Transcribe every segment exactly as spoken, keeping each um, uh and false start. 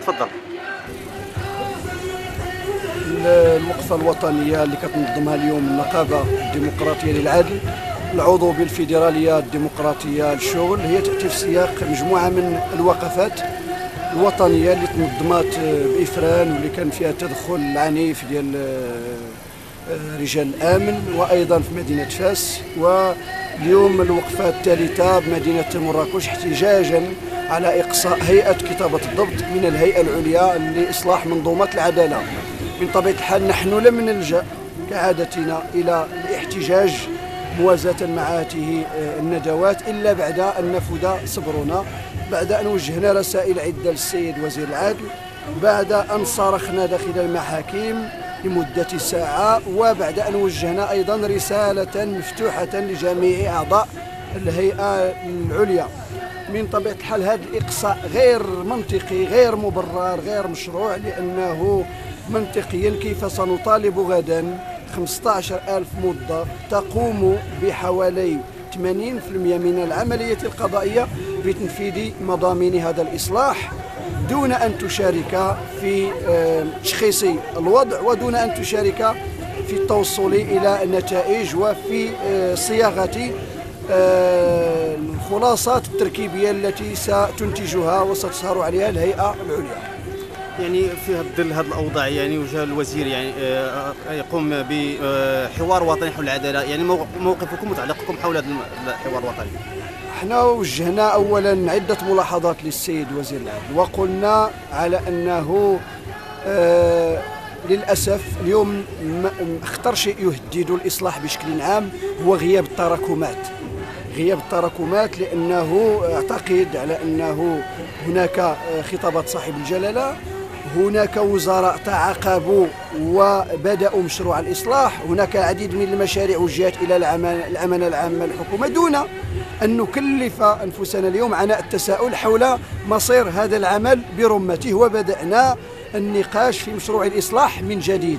تفضل. الوقفة الوطنية اللي كتنظمها اليوم النقابة الديمقراطية للعدل العضو بالفيدرالية الديمقراطية للشغل هي تأتي في سياق مجموعة من الوقفات الوطنية اللي تنظمات بإفران واللي كان فيها تدخل عنيف ديال رجال الأمن وأيضا في مدينة فاس، واليوم الوقفة الثالثة بمدينة مراكش احتجاجا على إقصاء هيئة كتابة الضبط من الهيئة العليا لإصلاح منظومة العدالة. من طبيعة الحال نحن لم نلجأ كعادتنا إلى الاحتجاج موازاة مع هذه الندوات إلا بعد أن نفذ صبرنا، بعد أن وجهنا رسائل عدة للسيد وزير العدل، بعد أن صارخنا داخل المحاكم لمدة ساعة، وبعد أن وجهنا أيضا رسالة مفتوحة لجميع أعضاء الهيئة العليا. من طبيعة الحال هذا الإقصاء غير منطقي، غير مبرر، غير مشروع، لأنه منطقيا كيف سنطالب غدا خمسة عشر ألف موظف تقوم بحوالي ثمانين بالمئة من العملية القضائية بتنفيذ مضامين هذا الإصلاح دون أن تشارك في تشخيص الوضع ودون أن تشارك في التوصل إلى النتائج وفي صياغة الخلاصات التركيبية التي ستنتجها وستسهر عليها الهيئة العليا. يعني في ظل هذه الاوضاع يعني وجه الوزير يعني يقوم بحوار وطني حول العداله، يعني موقفكم وتعليقكم حول هذا الحوار الوطني؟ احنا وجهنا اولا عده ملاحظات للسيد وزير العدل، وقلنا على انه آه للاسف اليوم اخطر شيء يهدد الاصلاح بشكل عام هو غياب التراكمات. غياب التراكمات لانه اعتقد على انه هناك خطابات صاحب الجلاله، هناك وزراء تعاقبوا وبدأوا مشروع الإصلاح، هناك العديد من المشاريع وجهت إلى الأمانة العامة للحكومة دون أن نكلف أنفسنا اليوم عناء التساؤل حول مصير هذا العمل برمته، وبدأنا النقاش في مشروع الإصلاح من جديد.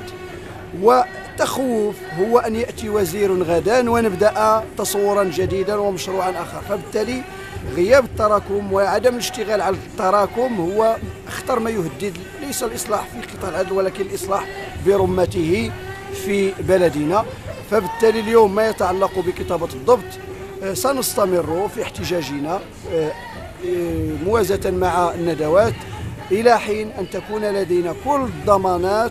والتخوف هو أن يأتي وزير غدا ونبدأ تصورا جديدا ومشروعا آخر، فبالتالي غياب التراكم وعدم الاشتغال على التراكم هو اخطر ما يهدد ليس الإصلاح في قطاع العدل ولكن الإصلاح برمته في بلدنا. فبالتالي اليوم ما يتعلق بكتابة الضبط سنستمر في احتجاجنا موازاة مع الندوات إلى حين أن تكون لدينا كل الضمانات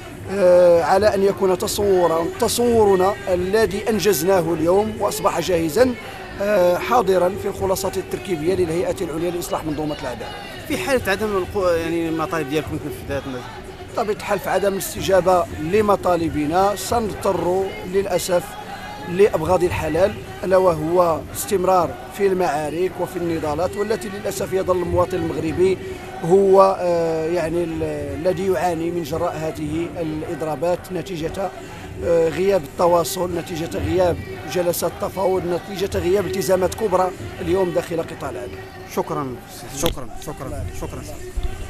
على أن يكون تصورا تصورنا الذي أنجزناه اليوم وأصبح جاهزا حاضرا في الخلاصات التركيبيه للهيئه العليا لاصلاح منظومه العداله. في حاله عدم يعني المطالب ديالكم تنفذات بطبيعه الحال في عدم الاستجابه لمطالبنا سنضطر للاسف لابغاض الحلال، الا وهو استمرار في المعارك وفي النضالات، والتي للاسف يظل المواطن المغربي هو يعني الذي يعاني من جراء هذه الاضرابات نتيجه غياب التواصل، نتيجة غياب جلسات تفاوض، نتيجة غياب التزامات كبرى اليوم داخل قطاع العدل. شكرا شكرا شكرا شكرا.